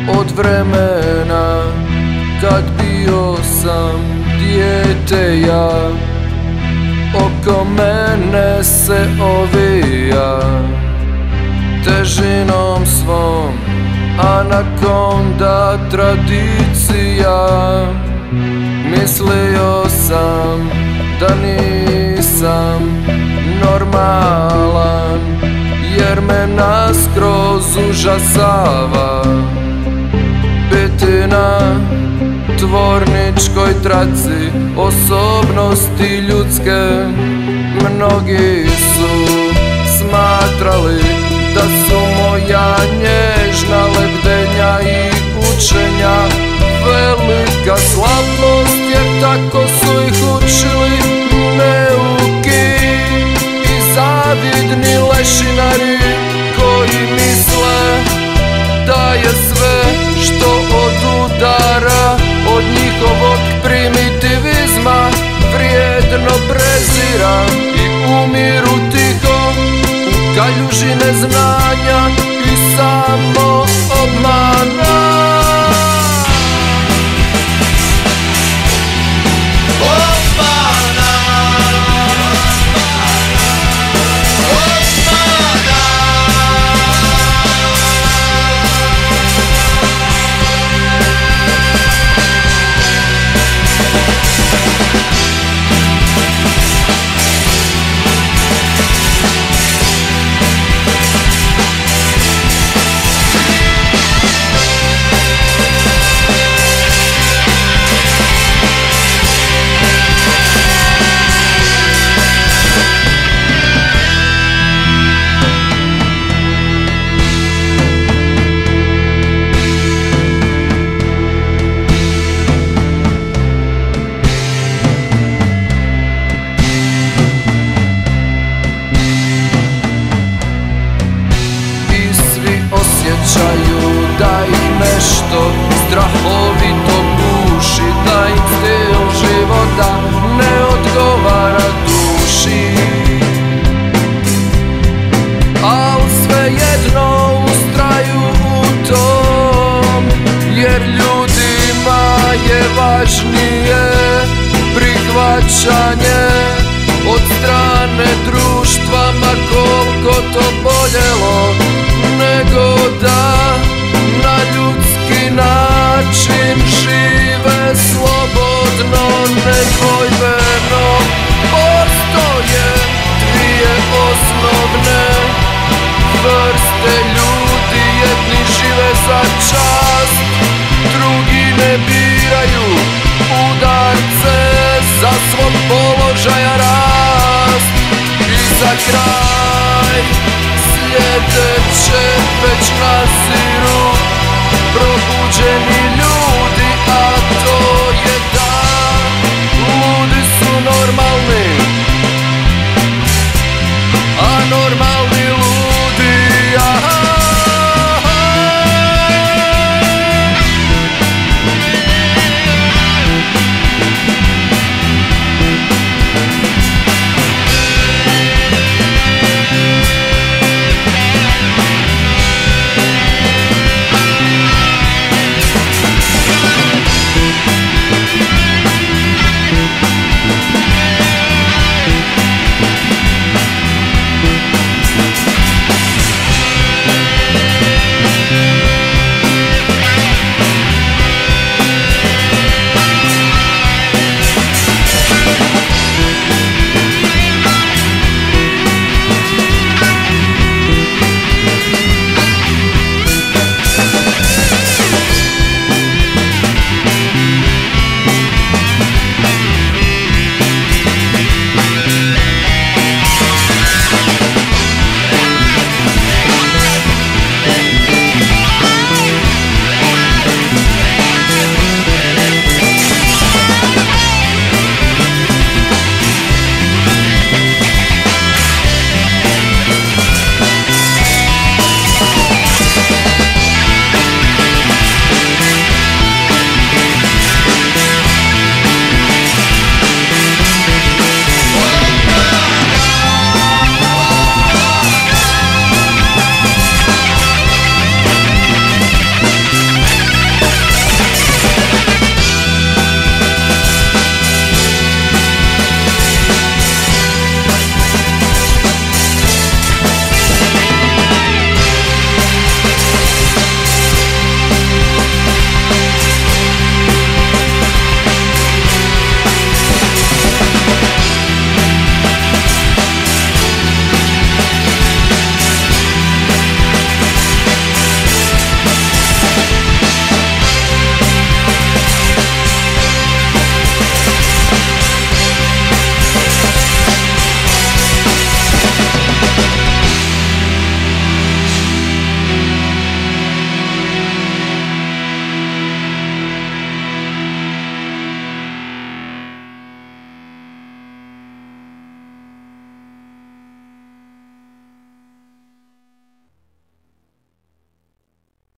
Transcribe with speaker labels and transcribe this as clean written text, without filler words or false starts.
Speaker 1: od vremena kad bio sam dijete ja. Oko mene se ovija težinom svom anakonda tradicija. Mislio sam da nisam normalan, jer me naskroz užasava biti na tvorničkoj traci osobnosti ljudske. Mnogi su smatrali da su moja nježna lebdenja i učenja velika slabost, jer tako su ih učili neuki i zavidni lešinari koji misle da je sve što odudara od njihovog primitivizma vrijedno prezira i umiru tiho u kaljuži neznanja i samo obmana. Da ih nešto strahovito guši, da im stil života ne odgovara duši, al svejedno ustraju u tom, jer ljudima je važnije prihvaćanje od strane društva, ma koliko to boljelo, nego da na ljudski način žive slobodno, nedvojbeno. Postoje dvije osnovne vrste ljudi, jedni žive za čast, drugi ne biraju udarce za svog položaja rast. I za kraj sljedeće već naziru probuđeni ljudi.